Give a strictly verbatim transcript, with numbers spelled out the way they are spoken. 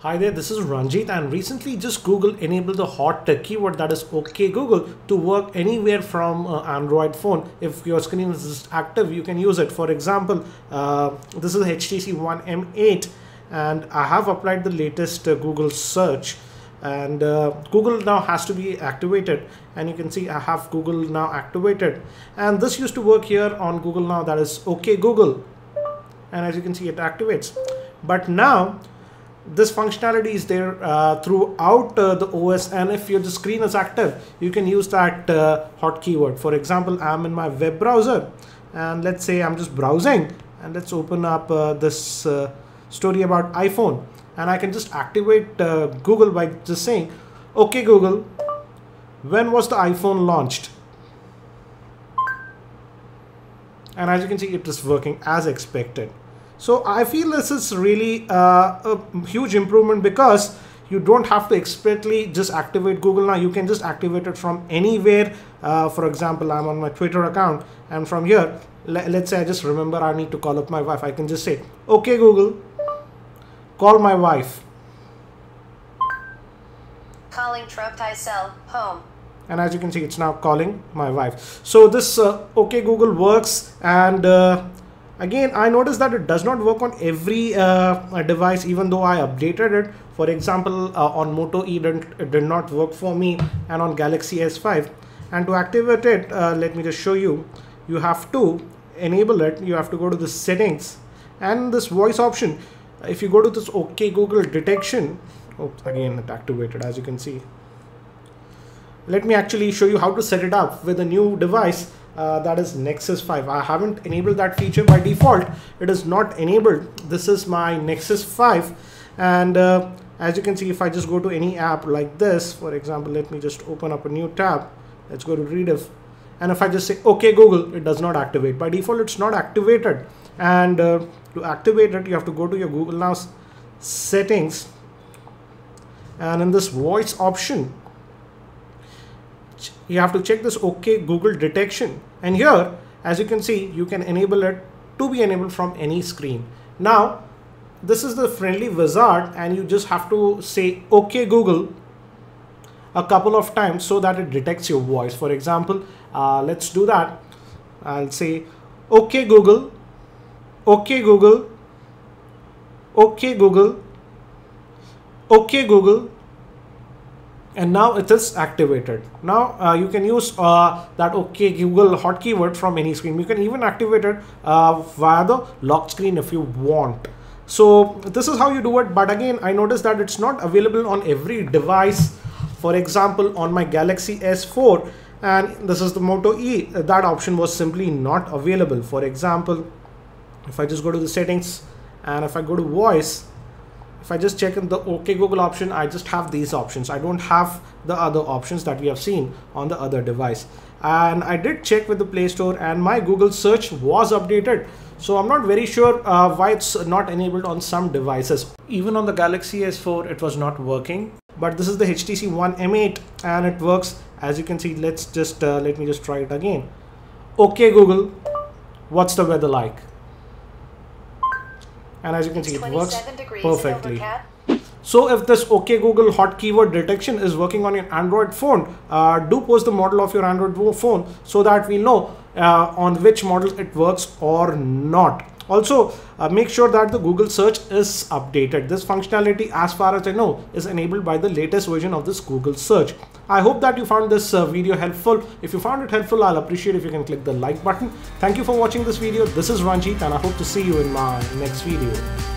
Hi there, this is Ranjit, and recently just Google enabled the hot keyword that is OK Google to work anywhere from uh, Android phone. If your screen is just active, you can use it. For example, uh, this is H T C One M eight and I have applied the latest uh, Google search, and uh, Google now has to be activated, and you can see I have Google now activated, and this used to work here on Google now, that is OK Google, and as you can see it activates. But now this functionality is there uh, throughout uh, the O S, and if your the screen is active, you can use that uh, hot keyword. For example, I'm in my web browser, and let's say I'm just browsing, and let's open up uh, this uh, story about iPhone, and I can just activate uh, Google by just saying, "Okay Google, when was the iPhone launched?" And as you can see, it is working as expected. So I feel this is really uh, a huge improvement, because you don't have to expertly just activate Google now. You can just activate it from anywhere. Uh, for example, I'm on my Twitter account, and from here, le let's say I just remember I need to call up my wife. I can just say, "Okay Google, call my wife." Calling Troptai cell home. And as you can see, it's now calling my wife. So this uh, OK Google works, and uh, again, I noticed that it does not work on every uh, device, even though I updated it. For example, uh, on Moto E, it did not work for me, and on Galaxy S five. And to activate it, uh, let me just show you. You have to enable it. You have to go to the settings, and this voice option. If you go to this OK Google detection, oops, again it activated, as you can see. Let me actually show you how to set it up with a new device. Uh, that is Nexus five. I haven't enabled that feature by default. It is not enabled. This is my Nexus five, and uh, as you can see, if I just go to any app like this, for example, let me just open up a new tab. Let's go to Rediff, and if I just say OK Google, it does not activate. By default, it's not activated, and uh, to activate it, you have to go to your Google Now settings, and in this voice option, you have to check this OK Google detection, and here, as you can see, you can enable it to be enabled from any screen. Now this is the friendly wizard, and you just have to say OK Google a couple of times so that it detects your voice. For example, uh, let's do that. I'll say OK Google, OK Google, OK Google, OK Google, and now it is activated. Now uh, you can use uh, that OK Google hot keyword from any screen. You can even activate it uh, via the lock screen if you want. So this is how you do it. But again, I noticed that it's not available on every device. For example, on my Galaxy S four, and this is the Moto E, that option was simply not available. For example, if I just go to the settings, and if I go to voice, if I just check in the OK Google option, I just have these options. I don't have the other options that we have seen on the other device. And I did check with the Play Store, and my Google search was updated. So I'm not very sure uh, why it's not enabled on some devices. Even on the Galaxy S four, it was not working. But this is the H T C One M eight, and it works. As you can see, let's just uh, let me just try it again. OK Google, what's the weather like? And as you can see, it works perfectly. So if this OK Google hot keyword detection is working on your Android phone, uh, do post the model of your Android phone so that we know uh, on which model it works or not. Also, uh, make sure that the Google search is updated. This functionality, as far as I know, is enabled by the latest version of this Google search. I hope that you found this uh, video helpful. If you found it helpful, I'll appreciate if you can click the like button. Thank you for watching this video. This is Ranjit, and I hope to see you in my next video.